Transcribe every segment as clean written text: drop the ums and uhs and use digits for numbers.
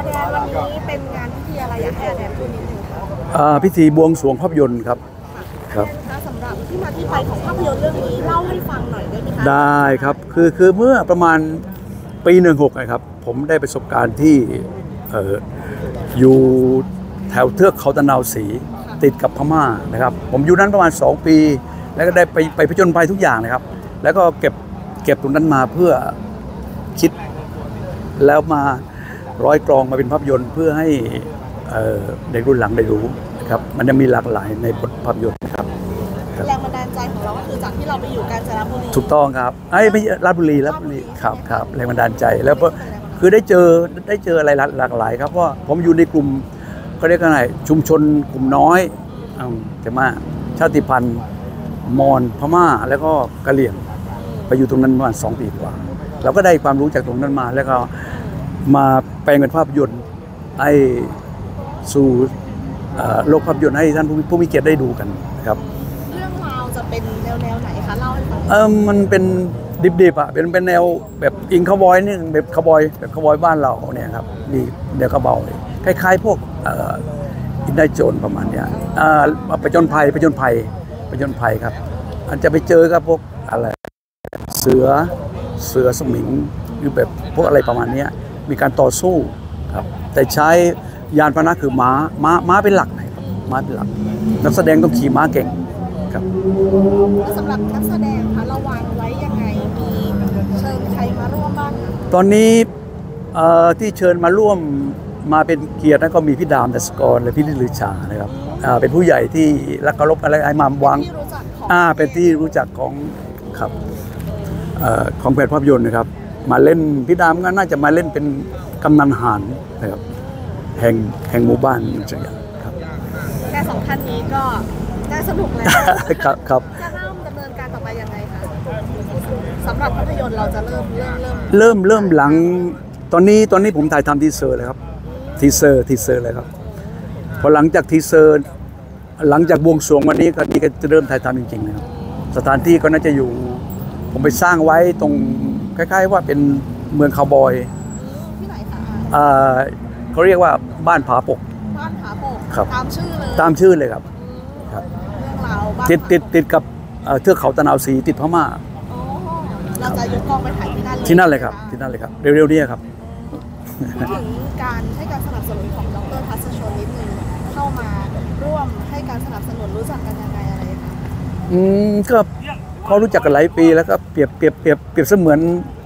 แดนวันนี้เป็นงานพิธีอะไรอยากให้อาแดนพูดนิดนึงค่ะพิธีบวงสรวงภาพยนตร์ครับครับสำหรับที่มาที่ไปของภาพยนตร์เรื่องนี้เล่าให้ฟังหน่อยได้ไหมคะได้ครับคือเมื่อประมาณปี16นะครับผมได้ประสบการณ์ที่อยู่แถวเทือกเขาตะนาวศรีติดกับพม่านะครับผมอยู่นั้นประมาณ2 ปีแล้วก็ได้ไปผจญภัยทุกอย่างนะครับแล้วก็เก็บตรงนั้นมาเพื่อคิดแล้วมาร้อยกรองมาเป็นภาพยนตร์เพื่อให้เด็กรุ่นหลังได้รู้นะครับมันจะมีหลากหลายในบทภาพยนตร์ครับแรงบันดาลใจของเราก็คือจากที่เราไปอยู่กาญจนบุรีถูกต้องครับไม่ราชบุรีครับแรงบันดาลใจแล้วคือได้เจออะไรหลากหลายครับว่าผมอยู่ในกลุ่มเขาเรียกอะไรชุมชนกลุ่มน้อยใช่ไหมชาติพันธุ์มอญพม่าแล้วก็กะเหรี่ยงไปอยู่ตรงนั้นประมาณ2 ปีกว่าเราก็ได้ความรู้จากตรงนั้นมาแล้วก็มาแปลงเป็นภาพยนตร์ให้สู่โลกภาพยนตร์ให้ท่านผู้มีเกียรติได้ดูกันนะครับเรื่องราวจะเป็นแนวไหนคะเล่าให้ฟังมันเป็นดิบๆอ่ะเป็นแนวแบบอิงคาวบอยนี่แบบคาวบอยบ้านเราเนี่ยครับมีแนวคาวบอยคล้ายๆพวกอินได้โจนประมาณเนี้ยประจนภัยครับอาจจะไปเจอกับพวกอะไรเสือสมิงหรือแบบพวกอะไรประมาณนี้มีการต่อสู้ครับแต่ใช้ยานพาหนะคือม้าเป็นหลักครับม้าเป็นหลักนักแสดงต้องขี่ม้าเก่งครับสำหรับนักแสดงคะเราวางไว้ยังไงมีเชิญใครมาร่วมบ้างตอนนี้ที่เชิญมาร่วมมาเป็นเกียรตินั้นก็มีพี่ดามดัสกรและพี่ลิลือชานะครับเป็นผู้ใหญ่ที่รักเคารพอะไรไอ้มามวังเป็นที่รู้จักของครับของแฟนภาพยนตร์นะครับมาเล่นพี่ดามก็น่าจะมาเล่นเป็นกำนันหารนะครับแห่งหมู่บ้านสักอย่างครับแค่2 ท่านนี้ก็น่าสนุกเลยครับจะเริ่มดำเนินการต่อไปยังไงคะสำหรับภาพยนตร์เราจะเริ่มหลังตอนนี้ผมถ่ายทำทีเซอร์เลยครับทีเซอร์เลยครับพอหลังจากทีเซอร์หลังจากบวงสรวงวันนี้ก็จะเริ่มถ่ายทำจริงๆนะครับสถานที่ก็น่าจะอยู่ผมไปสร้างไว้ตรงคล้ายๆว่าเป็นเมืองคาวบอยที่ไหนคะเขาเรียกว่าบ้านผาปกครับตามชื่อเลยครับเรื่องราวติดกับเทือกเขาตะนาวศรีติดพม่าเราจะยกกองไปถ่ายที่นั่นเลยครับเร็วๆนี้ครับถึงการให้การสนับสนุนของดร.ทัศชนนิดนึงเข้ามาร่วมให้การสนับสนุนรู้จักกันยังไงอะไรคะก็เขารู้จักกันหลายปีแล้วก็เปรียบเสมือน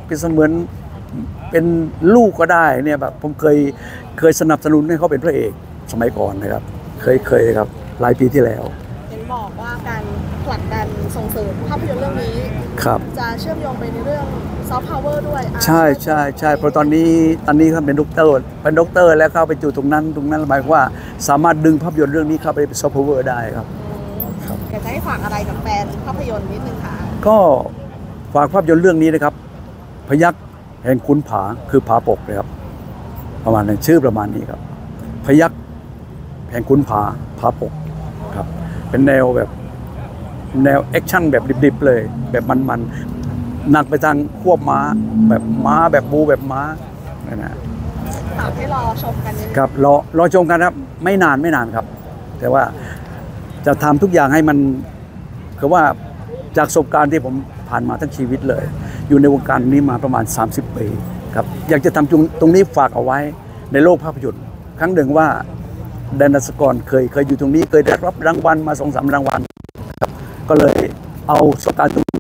เป็นลูกก็ได้เนี่ยแบบผมเคยสนับสนุนให้เขาเป็นพระเอกสมัยก่อนนะครับเคยครับหลายปีที่แล้วเห็นบอกว่าการผลักดันส่งเสริมภาพยนตร์เรื่องนี้ครับจะเชื่อมโยงไปในเรื่องซอฟต์พาวเวอร์ด้วยใช่เพราะตอนนี้เขาเป็นด็อกเตอร์แล้วเข้าไปอยู่ตรงนั้นหมายความว่าสามารถดึงภาพยนตร์เรื่องนี้เข้าไปเป็นซอฟต์พาวเวอร์ได้ครับอยากจะให้ฝากอะไรกับแฟนภาพยนตร์นิดนึงค่ะก็ฝากภาพยนตร์เรื่องนี้นะครับพยัคฆ์แห่งขุนผาคือผาปกนะครับประมาณนั้นชื่อประมาณนี้ครับพยัคฆ์แห่งขุนผาปกครับเป็นแนวแอคชั่นแบบดิบๆเลยแบบมันหนักไปทางควบม้าแบบบูแบบม้านะฝากให้รอชมกันครับรอชมกันครับไม่นานครับแต่ว่าจะทำทุกอย่างให้มันคือว่าจากประสบการณ์ที่ผมผ่านมาทั้งชีวิตเลยอยู่ในวงการนี้มาประมาณ30 ปีครับอยากจะทำตรงนี้ฝากเอาไว้ในโลกภาพยนตร์ครั้งหนึ่งว่าแดนดัสกรเคยอยู่ตรงนี้เคยได้รับรางวัลมา2-3 รางวัลครับก็เลยเอาประสบการณ์ตรงนี้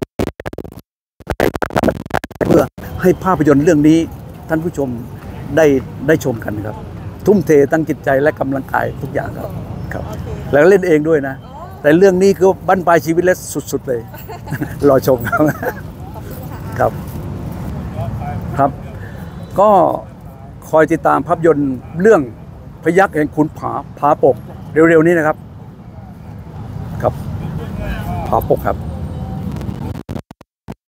เพื่อให้ภาพยนตร์เรื่องนี้ท่านผู้ชมได้ชมกันครับทุ่มเทตั้งจิตใจและกำลังกายทุกอย่างครับแล้วเล่นเองด้วยนะแต่เรื่องนี้คือบั้นปลายชีวิตและสุดๆเลยรอชมครับก็คอยติดตามภาพยนตร์เรื่องพยัคฆ์แห่งขุนผาปกเร็วๆนี้นะครับผาปกครับ